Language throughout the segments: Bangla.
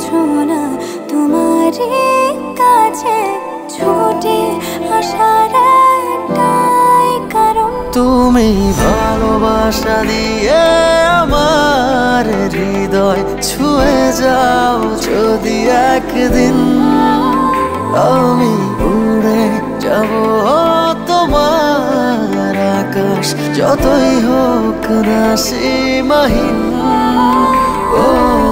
যন্ত্রণা তোমারই কাছে ছুটে আসার একটাই কারণ। তুমি ভালোবাসা দিয়ে আমার হৃদয় ছুঁয়ে যাও যদি একদিন, আমি উড়ে যাব তোমার আকাশ যতই হোক না সীমাহীন। ও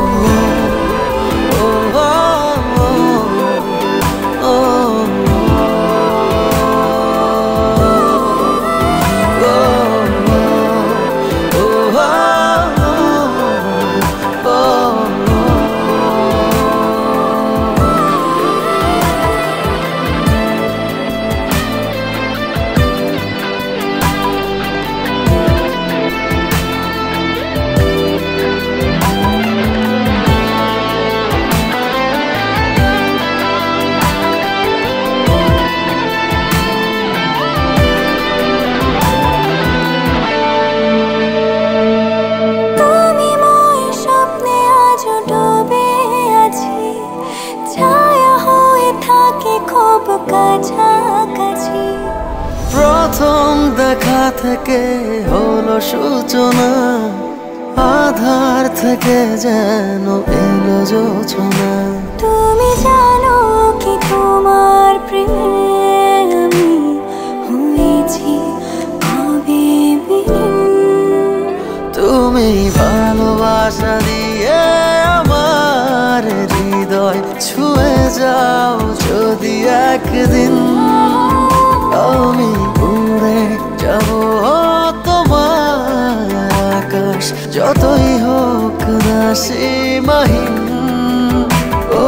প্রথম দেখা থেকে হলো সূচনা, আধার থেকে যেন এলো যোচনা। তুমি জানো কি তোমার প্রেমে আমি হয়েছি কবে বিলীন। তুমি ভালোবাসা দিয়ে আমার হৃদয় ছুঁয়ে যাও যদি একদিন, আমি উড়ে যাব তোমার আকাশ যতই হোক না সীমাহীন। ও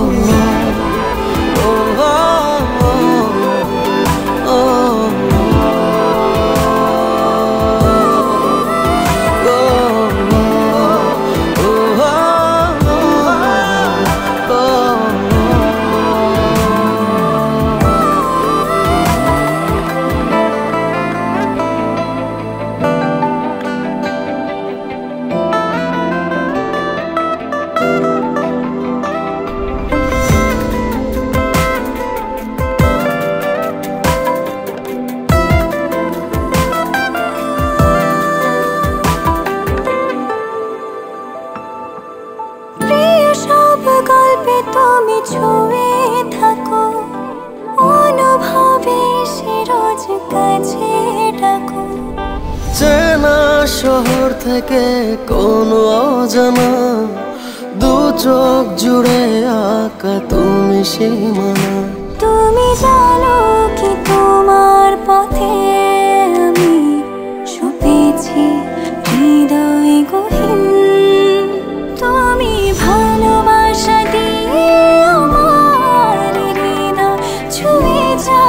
গল্পে তুমি ছুঁয়ে থাকো, অনুভবে সে রোজ কাছে ডাকো। চেনা শহর থেকে কোনো অজানা, দু চোখ জুড়ে আঁকা তুমি সীমানা। তুমি জানো কি তোমার পথে আমি সপেছি হৃদয় গহীন। তুমি ভালোবাসা দিয়ে আমার হৃদয় ছুঁয়ে যাও